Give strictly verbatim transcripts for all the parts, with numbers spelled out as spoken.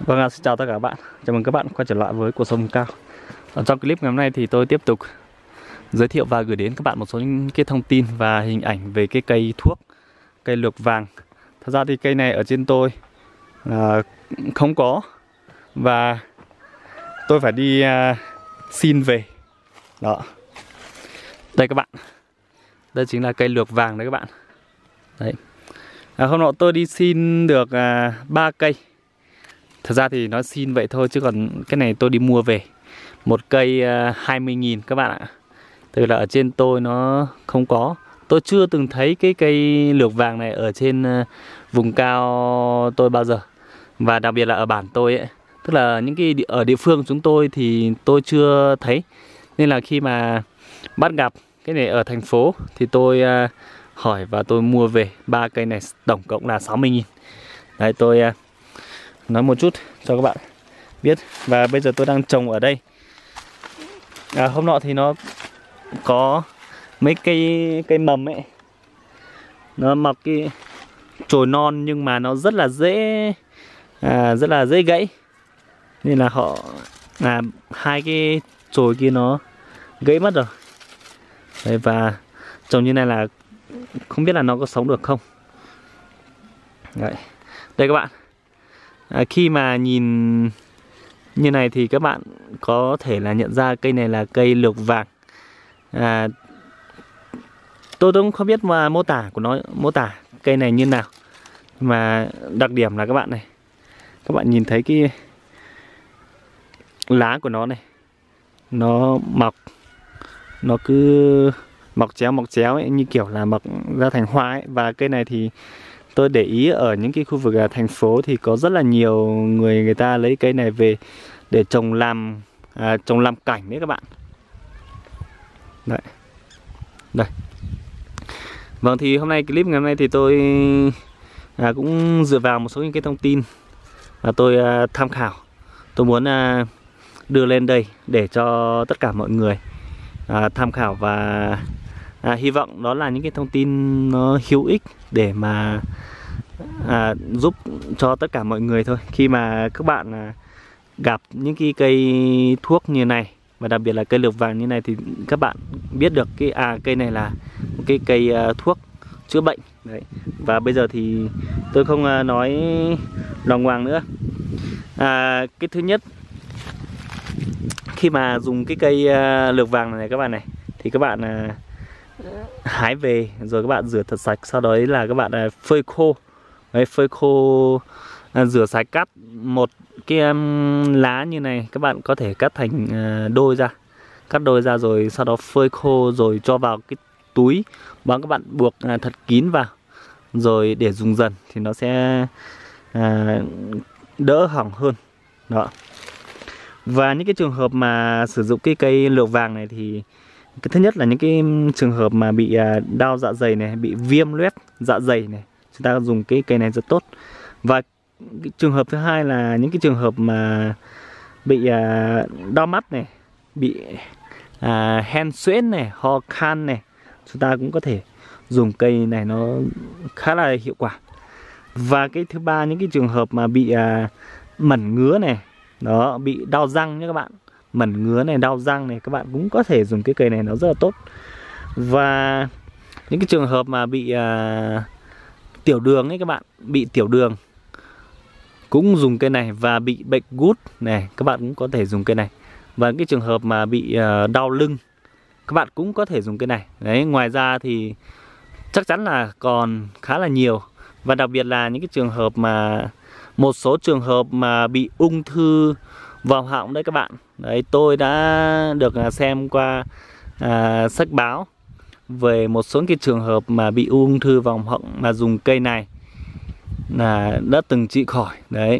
Vâng, xin chào tất cả các bạn. Chào mừng các bạn quay trở lại với Cuộc Sống Vùng Cao. Ở trong clip ngày hôm nay thì tôi tiếp tục giới thiệu và gửi đến các bạn một số những cái thông tin và hình ảnh về cái cây thuốc, cây lược vàng. Thật ra thì cây này ở trên tôi là không có và tôi phải đi uh, xin về. Đó. Đây các bạn. Đây chính là cây lược vàng đấy các bạn. Đấy. À, hôm nọ tôi đi xin được ba uh, cây. Thật ra thì nói xin vậy thôi chứ còn cái này tôi đi mua về. Một cây uh, hai mươi nghìn các bạn ạ. Tức là ở trên tôi nó không có. Tôi chưa từng thấy cái cây lược vàng này ở trên uh, vùng cao tôi bao giờ. Và đặc biệt là ở bản tôi ấy. Tức là những cái địa, ở địa phương chúng tôi thì tôi chưa thấy. Nên là khi mà bắt gặp cái này ở thành phố thì tôi uh, hỏi và tôi mua về. Ba cây này tổng cộng là sáu mươi nghìn. Đấy, tôi uh, nói một chút cho các bạn biết. Và bây giờ tôi đang trồng ở đây. à, Hôm nọ thì nó có mấy cây cây mầm ấy, nó mọc cái chồi non nhưng mà nó rất là dễ à, rất là dễ gãy. Nên là họ là hai cái chồi kia nó gãy mất rồi. Đấy, và trồng như này là không biết là nó có sống được không. Đấy. Đây các bạn. À, khi mà nhìn như này thì các bạn có thể là nhận ra cây này là cây lược vàng. à, Tôi cũng không biết mà mô tả của nó, mô tả cây này như nào. Mà đặc điểm là các bạn này, các bạn nhìn thấy cái lá của nó này, nó mọc, nó cứ mọc chéo mọc chéo ấy, như kiểu là mọc ra thành hoa ấy. Và cây này thì tôi để ý ở những cái khu vực thành phố thì có rất là nhiều người người ta lấy cây này về để trồng làm à, trồng làm cảnh đấy các bạn. Đấy. Đây. Vâng, thì hôm nay clip ngày hôm nay thì tôi à, cũng dựa vào một số những cái thông tin và tôi à, tham khảo. Tôi muốn à, đưa lên đây để cho tất cả mọi người à, tham khảo và à, hy vọng đó là những cái thông tin nó hữu ích để mà à, giúp cho tất cả mọi người thôi. Khi mà các bạn à, gặp những cái cây thuốc như này và đặc biệt là cây lược vàng như này thì các bạn biết được cái à cây này là một cái cây uh, thuốc chữa bệnh đấy. Và bây giờ thì tôi không uh, nói loằng ngoằng nữa. À, cái thứ nhất, khi mà dùng cái cây uh, lược vàng này các bạn này thì các bạn uh, hái về rồi các bạn rửa thật sạch, sau đó là các bạn uh, phơi khô. Đấy, phơi khô uh, rửa sạch, cắt một cái um, lá như này các bạn có thể cắt thành uh, đôi ra, cắt đôi ra rồi sau đó phơi khô rồi cho vào cái túi và các bạn buộc uh, thật kín vào rồi để dùng dần thì nó sẽ uh, đỡ hỏng hơn. Đó. Và những cái trường hợp mà sử dụng cái cây lược vàng này thì cái thứ nhất là những cái trường hợp mà bị uh, đau dạ dày này, bị viêm loét dạ dày này, chúng ta dùng cái cây này rất tốt. Và cái trường hợp thứ hai là những cái trường hợp mà bị à, đau mắt này, bị à, hen suyễn này, ho khan này, chúng ta cũng có thể dùng cây này, nó khá là hiệu quả. Và cái thứ ba, những cái trường hợp mà bị à, mẩn ngứa này, đó, bị đau răng nhé các bạn, mẩn ngứa này, đau răng này, các bạn cũng có thể dùng cái cây này, nó rất là tốt. Và những cái trường hợp mà bị à, tiểu đường ấy các bạn, bị tiểu đường cũng dùng cây này. Và bị bệnh gút này các bạn cũng có thể dùng cây này. Và cái trường hợp mà bị uh, đau lưng các bạn cũng có thể dùng cây này. Đấy, ngoài ra thì chắc chắn là còn khá là nhiều. Và đặc biệt là những cái trường hợp mà một số trường hợp mà bị ung thư vòm họng đấy các bạn. Đấy, tôi đã được xem qua uh, sách báo về một số cái trường hợp mà bị ung thư vòm họng mà dùng cây này là đã từng trị khỏi. Đấy,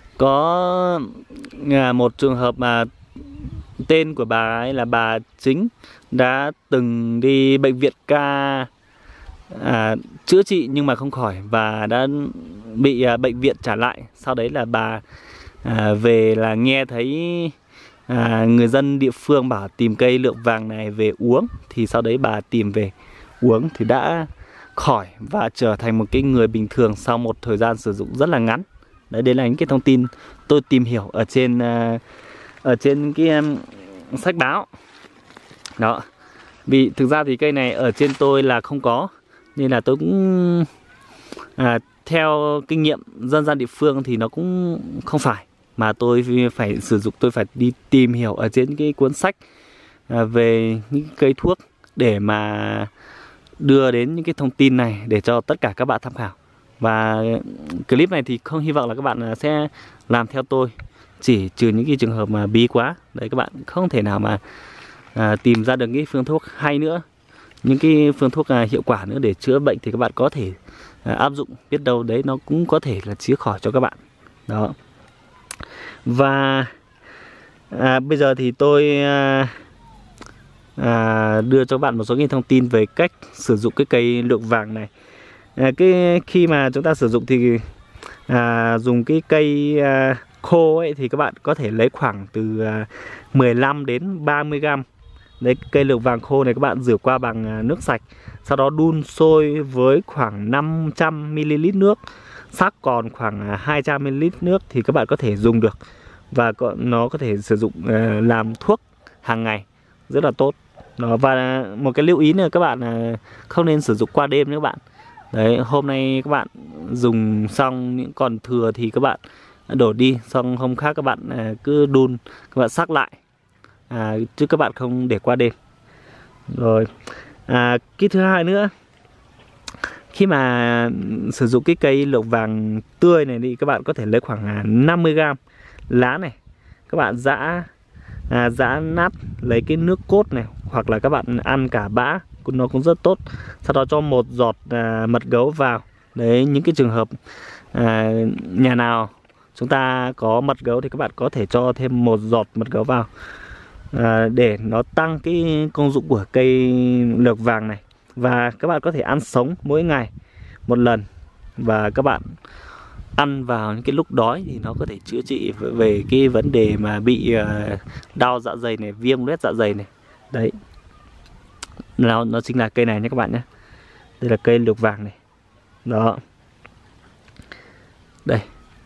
có một trường hợp mà tên của bà ấy là bà Chính đã từng đi bệnh viện ca à, chữa trị nhưng mà không khỏi và đã bị à, bệnh viện trả lại. Sau đấy là bà à, về là nghe thấy à, người dân địa phương bảo tìm cây lược vàng này về uống, thì sau đấy bà tìm về uống thì đã khỏi và trở thành một cái người bình thường sau một thời gian sử dụng rất là ngắn. Đấy, đây là những cái thông tin tôi tìm hiểu ở trên uh, ở trên cái um, sách báo. Đó. Vì thực ra thì cây này ở trên tôi là không có, nên là tôi cũng à, theo kinh nghiệm dân gian địa phương thì nó cũng không phải, mà tôi phải sử dụng, tôi phải đi tìm hiểu ở trên cái cuốn sách à, về những cây thuốc để mà đưa đến những cái thông tin này để cho tất cả các bạn tham khảo. Và clip này thì không hy vọng là các bạn sẽ làm theo tôi, chỉ trừ những cái trường hợp mà bí quá đấy, các bạn không thể nào mà à, tìm ra được cái phương thuốc hay nữa, những cái phương thuốc à, hiệu quả nữa để chữa bệnh thì các bạn có thể à, áp dụng, biết đâu đấy nó cũng có thể là chữa khỏi cho các bạn. Đó. Và à, bây giờ thì tôi à, à, đưa cho các bạn một số cái thông tin về cách sử dụng cái cây lược vàng này. À, cái khi mà chúng ta sử dụng thì à, dùng cái cây à, khô ấy thì các bạn có thể lấy khoảng từ à, mười lăm đến ba mươi gram. Đấy, cây lược vàng khô này các bạn rửa qua bằng à, nước sạch, sau đó đun sôi với khoảng năm trăm mi li lít nước, sắc còn khoảng à, hai trăm mi li lít nước thì các bạn có thể dùng được, và có, nó có thể sử dụng à, làm thuốc hàng ngày rất là tốt. Đó, và một cái lưu ý nữa các bạn là không nên sử dụng qua đêm nữa các bạn. Đấy, hôm nay các bạn dùng xong những còn thừa thì các bạn đổ đi, xong hôm khác các bạn à, cứ đun, các bạn sắc lại, à, chứ các bạn không để qua đêm. Rồi à, cái thứ hai nữa, khi mà sử dụng cái cây lược vàng tươi này thì các bạn có thể lấy khoảng năm mươi gram lá này, các bạn giã à, giã nát, lấy cái nước cốt này, hoặc là các bạn ăn cả bã nó cũng rất tốt. Sau đó cho một giọt à, mật gấu vào. Đấy, những cái trường hợp à, nhà nào chúng ta có mật gấu thì các bạn có thể cho thêm một giọt mật gấu vào à, để nó tăng cái công dụng của cây lược vàng này. Và các bạn có thể ăn sống mỗi ngày một lần, và các bạn ăn vào những cái lúc đói thì nó có thể chữa trị về cái vấn đề mà bị uh, đau dạ dày này, viêm loét dạ dày này. Đấy, nó, nó chính là cây này nhé các bạn nhé. Đây là cây lược vàng này. Đó. Đây.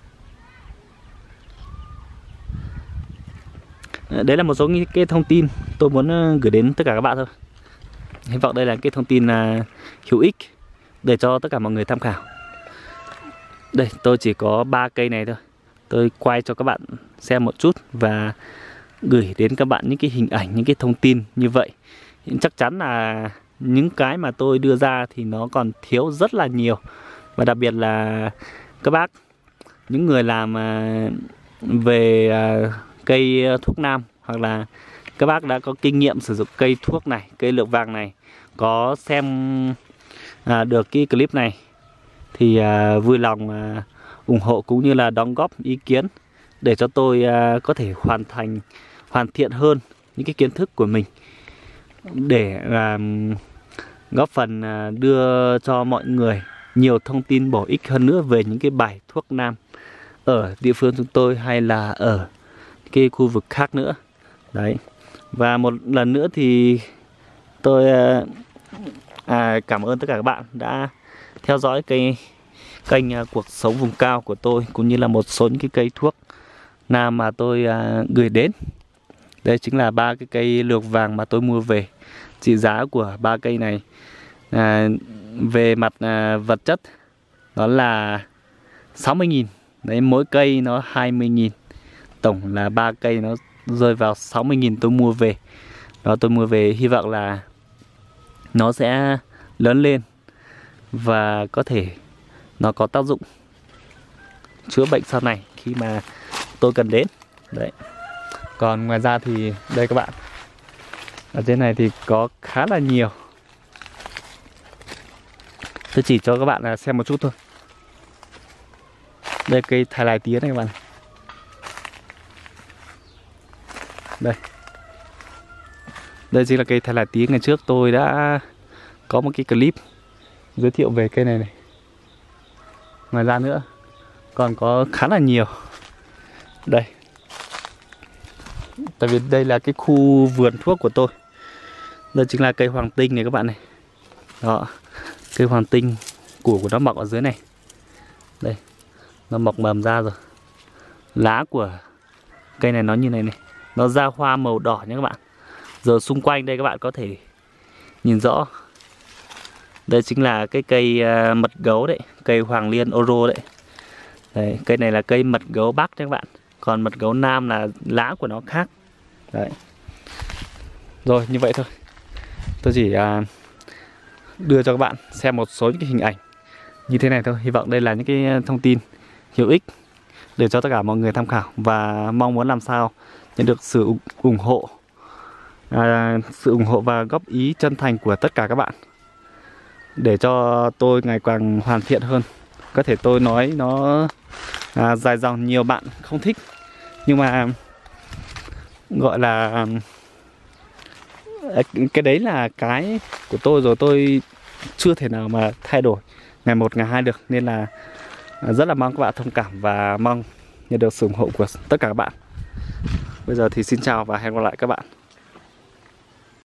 Đấy là một số những cái thông tin tôi muốn gửi đến tất cả các bạn thôi. Hy vọng đây là cái thông tin uh, hữu ích để cho tất cả mọi người tham khảo. Đây, tôi chỉ có ba cây này thôi. Tôi quay cho các bạn xem một chút và gửi đến các bạn những cái hình ảnh, những cái thông tin như vậy. Chắc chắn là những cái mà tôi đưa ra thì nó còn thiếu rất là nhiều. Và đặc biệt là các bác, những người làm về cây thuốc nam, hoặc là các bác đã có kinh nghiệm sử dụng cây thuốc này, cây lược vàng này, có xem à, được cái clip này thì à, vui lòng à, ủng hộ cũng như là đóng góp ý kiến để cho tôi à, có thể hoàn thành hoàn thiện hơn những cái kiến thức của mình, để à, góp phần à, đưa cho mọi người nhiều thông tin bổ ích hơn nữa về những cái bài thuốc nam ở địa phương chúng tôi hay là ở cái khu vực khác nữa. Đấy. Và một lần nữa thì tôi à, à, cảm ơn tất cả các bạn đã theo dõi cái kênh uh, Cuộc Sống Vùng Cao của tôi, cũng như là một số những cái cây thuốc nam mà tôi uh, gửi đến. Đây chính là ba cái cây lược vàng mà tôi mua về. Trị giá của ba cây này à, về mặt à, vật chất đó là sáu mươi nghìn. Đấy, mỗi cây nó hai mươi nghìn. Tổng là ba cây nó rơi vào sáu mươi nghìn tôi mua về. Đó, tôi mua về hy vọng là nó sẽ lớn lên và có thể nó có tác dụng chữa bệnh sau này khi mà tôi cần đến. Đấy. Còn ngoài ra thì đây các bạn, ở trên này thì có khá là nhiều. Tôi chỉ cho các bạn xem một chút thôi. Đây cây thái lai tía này các bạn. Đây. Đây chính là cây thái lai tía. Ngày trước tôi đã có một cái clip giới thiệu về cây này này. Ngoài ra nữa còn có khá là nhiều. Đây. Tại vì đây là cái khu vườn thuốc của tôi. Đây chính là cây hoàng tinh này các bạn này. Đó. Cây hoàng tinh củ của nó mọc ở dưới này. Đây. Nó mọc mầm ra rồi. Lá của cây này nó như này này, nó ra hoa màu đỏ nhé các bạn. Giờ xung quanh đây các bạn có thể nhìn rõ. Đây chính là cái cây uh, mật gấu đấy, cây hoàng liên oro đấy. Đấy, cây này là cây mật gấu Bắc đấy các bạn. Còn mật gấu Nam là lá của nó khác. Đấy. Rồi như vậy thôi. Tôi chỉ uh, đưa cho các bạn xem một số những cái hình ảnh như thế này thôi. Hy vọng đây là những cái thông tin hữu ích để cho tất cả mọi người tham khảo, và mong muốn làm sao nhận được sự ủng hộ à, sự ủng hộ và góp ý chân thành của tất cả các bạn để cho tôi ngày càng hoàn thiện hơn. Có thể tôi nói nó à, dài dòng, nhiều bạn không thích, nhưng mà gọi là cái đấy là cái của tôi rồi, tôi chưa thể nào mà thay đổi ngày một ngày hai được, nên là rất là mong các bạn thông cảm và mong nhận được sự ủng hộ của tất cả các bạn. Bây giờ thì xin chào và hẹn gặp lại các bạn.